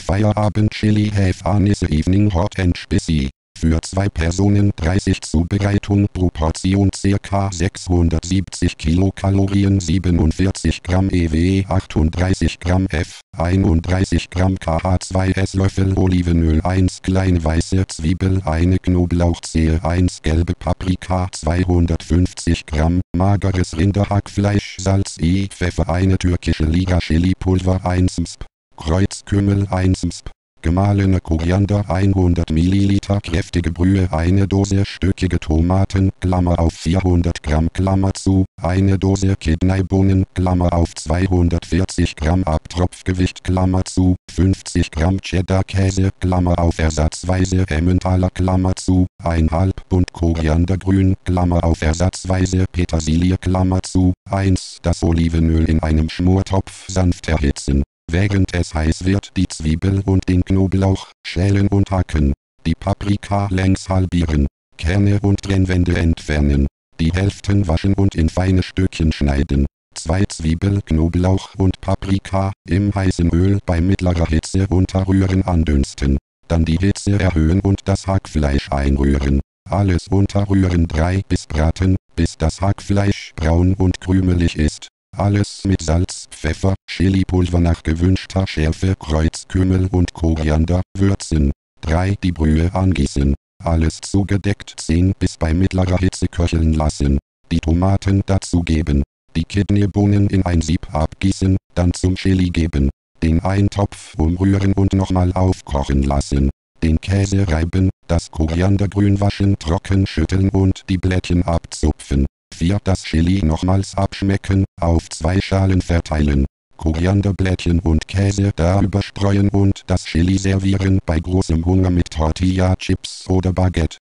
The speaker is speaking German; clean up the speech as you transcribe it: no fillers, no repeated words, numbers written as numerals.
Feierabend Chili have a nice evening hot and spicy. Für 2 Personen 30 Zubereitung Proportion ca. 670 Kilokalorien 47 Gramm EW 38 Gramm F 31 Gramm KH 2 Esslöffel Olivenöl 1 kleine weiße Zwiebel 1 Knoblauchzehe 1 gelbe Paprika 250 Gramm mageres Rinderhackfleisch Salz Pfeffer 1 türkische Liga Chilipulver 1 Msp Kreuzkümmel 1 Msp gemahlene Koriander 100 ml kräftige Brühe eine Dose stückige Tomaten Klammer auf 400 Gramm Klammer zu, eine Dose Kidneybohnen Klammer auf 240 Gramm Abtropfgewicht Klammer zu, 50 Gramm Cheddar-Käse Klammer auf ersatzweise Emmentaler Klammer zu, 1,5 Bund Koriandergrün Klammer auf ersatzweise Petersilie Klammer zu, 1 das Olivenöl in einem Schmortopf sanft erhitzen. Während es heiß wird die Zwiebel und den Knoblauch schälen und hacken, die Paprika längs halbieren, Kerne und Trennwände entfernen, die Hälften waschen und in feine Stückchen schneiden, 2 Zwiebel, Knoblauch und Paprika im heißen Öl bei mittlerer Hitze unterrühren andünsten, dann die Hitze erhöhen und das Hackfleisch einrühren, alles unterrühren 3 bis braten, bis das Hackfleisch braun und krümelig ist. Alles mit Salz, Pfeffer, Chilipulver nach gewünschter Schärfe, Kreuzkümmel und Koriander würzen. 3 die Brühe angießen. Alles zugedeckt 10 bis bei mittlerer Hitze köcheln lassen. Die Tomaten dazugeben. Die Kidneybohnen in ein Sieb abgießen, dann zum Chili geben. Den Eintopf umrühren und nochmal aufkochen lassen. Den Käse reiben, das Koriandergrün waschen, trocken schütteln und die Blättchen abzupfen. 4 das Chili nochmals abschmecken, auf 2 Schalen verteilen. Korianderblättchen und Käse darüber streuen und das Chili servieren bei großem Hunger mit Tortilla Chips oder Baguette.